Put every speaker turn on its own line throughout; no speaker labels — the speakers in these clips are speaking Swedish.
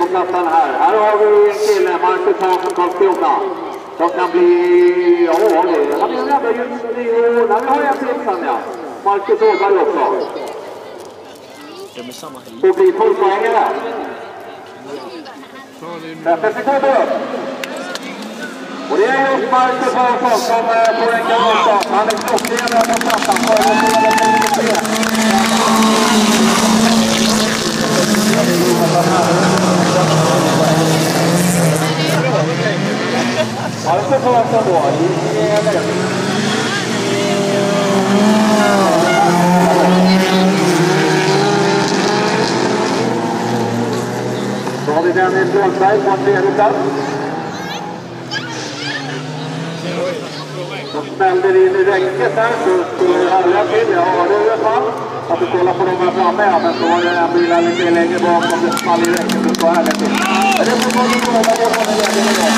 kassan här. Här har vi en kille, Marcus Hansson Karlskrona. Som kan bli, ja det, han är en jävla just i år. Vi har en till sen, ja. Marcus Åberg också. Det blir fullpoängare. 30 sekunder upp. Och det är just Marcus Hansson som får en kanonstart. Han är klockren där på plattan. Marcus Hansson då. Så har vi Dennis Lundberg på en tredje plats. Så smällde det in i räcket där så skulle det härliga till. Jag hörde i alla fall att du kollar på dem här framme. Men så var det en bil lite längre bak som det small i räcket. Så ska härligt till. Men det får gå till att gå på den lägen idag.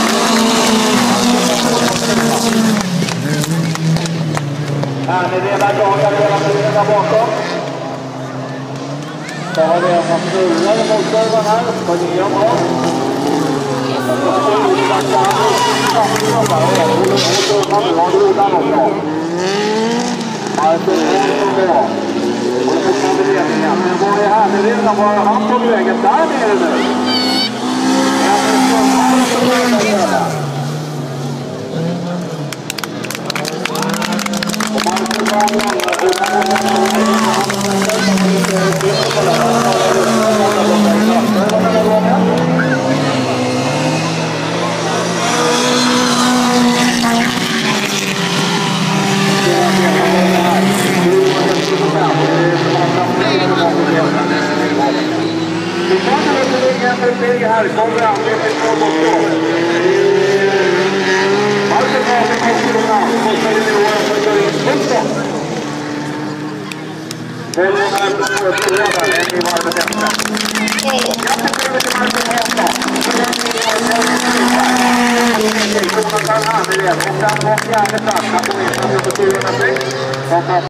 Här är redan jagade hela tiden där bakom. Så har vi en som snurrar mot kurvan här. Ska ge dem av. Han på vägen där nere nu. Här kommer han med ett mål mot mål. Marcus Hansson Karlskrona. Kostar det nivån som kör in punkten. Bollen är på förrådaren. En i varvet efter. Grattis till Marcus Hansson. Jonathan Anderled. Och sen var fjärde plats. Han kommer in på 406.